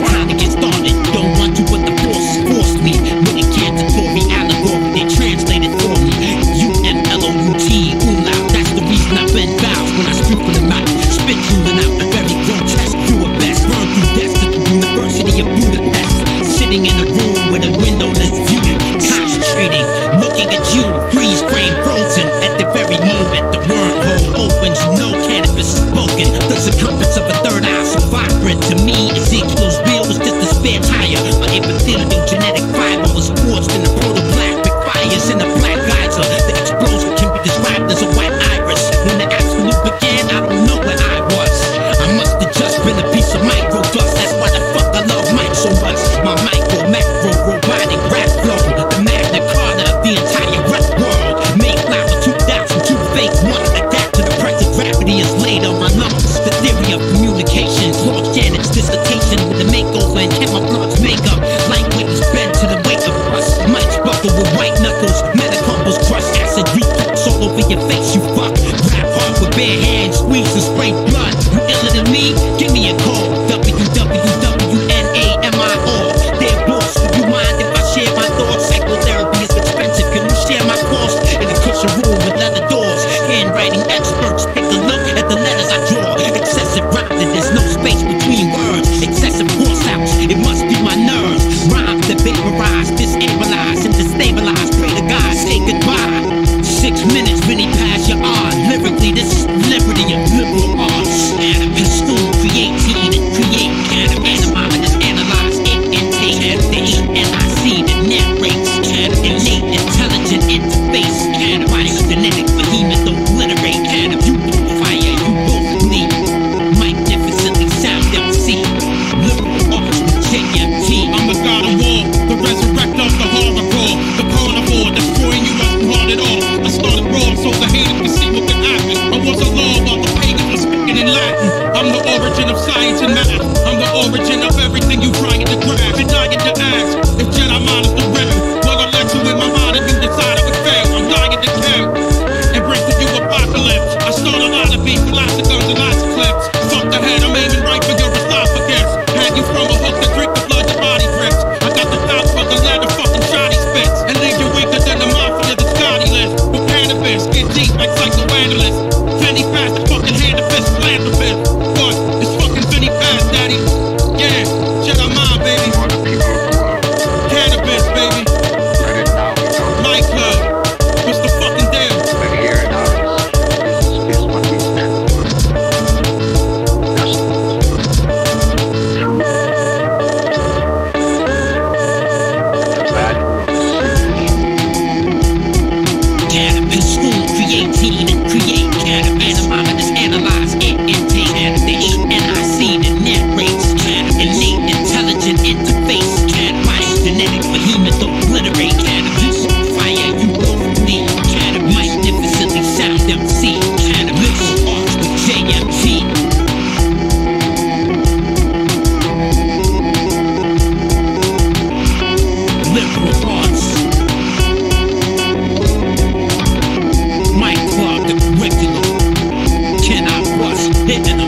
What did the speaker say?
it's time to get started. Don't want to, but the force forced me. With a cantatory allegory, they translated for me. UMLOUT, umlaut. That's the reason I bend vows when I speak from the mouth. Spit drooling out the very grotesque. Do a best, burn through death to the University of Budapest. Sitting in a room with a windowless view, concentrating, looking at you, freeze frame frozen. At the very moment the wormhole opens, you know Canibus is spoken. The circumference of a third eye so vibrant. To me, Ezekiel's bill was just a spare tire. My epithelial genetic fiber was forged in the protoplasmic fires in a black geyser. The explosion can be described as a white iris. When the absolute began, I don't know where I was. I must have just been a piece of micro dust. That's why the fuck I love Mike so much. My micro, macro, robotic rap flow. The Magna Carta of the entire rap world. Mayflower 2002 fake one. Adapt to the present gravity is laid on my lungs. The theory of communication. Lord Janet's dissertation with the makeover and camouflage makeup. Lightweight is bent to the weight of us. Mike's buckle with white knuckles. Metacarpals crush acid reflux all over your face, you fuck. Rap hard with bare hands, squeeze and spray blood. You iller than me? Give me a call. WWWNAMIO. Dear boss, would you mind if I share my thoughts? Psychotherapy is expensive. Can you share my cost? In a cushion room with leather doors. Handwriting experts, take a look at the letters I draw. Excessive rhyming, there's no space between words. Excessive force outs, it must be my nerves. Rhymes that vaporize, disabilize, and destabilize. Pray to God, say goodbye. 6 minutes, really pass your art. Lyrically, this is liberty of liberal arts. Canibus school, creating and create. Canibus, analyze, intake, NIC, the narrates. Innate, intelligent interface. Canibus, genetic behemoth, obliterate. Canibus, you both fire, you both bleed. Magnificently sound MC. Liberal arts with JMT. I'm the god of war, the resurrector of the horror, the carnivore, destroying you as hard at all. I started raw so the haters can see what can happen. I was a law while the pagans were speaking in Latin. I'm the origin of science and math. I'm the origin of everything you trying to grab. And dying to ask if Jedi mind is the riddle. Well, I let you in my mind and you decide I would fail. I'm dying to kill and bring to you apocalypse. I start a lot of beef with lots of guns and lots of clips. Fuck the head, I'm aiming right for your esophagus. Hang you from a hook to drink the blood your body drips. I got the pouch for the leather fucking shoddy spits. And leave you weaker than the mafia the Scotty list. With Canibus, get deep like psychoanalyst. Penny fast, the fucking hand of fist philanthropist. What? It's fucking Vinny Fast, daddy. Yeah, Jedi mind, baby. Canibus, baby. Light Club. What's the fucking deal? Is what we stand for. Canibus school, creating and create. Canibus, analyze, intake. Canibus, NIC, the narrates. Innate, intelligent interface. Canibus, genetic behemoth, obliterate. Canibus, fire, you both bleed. Canibus, magnificently sound MC. Canibus, arts with JMT. Liberal arts. Mike Clark, the curriculum. Can I bust? Hitting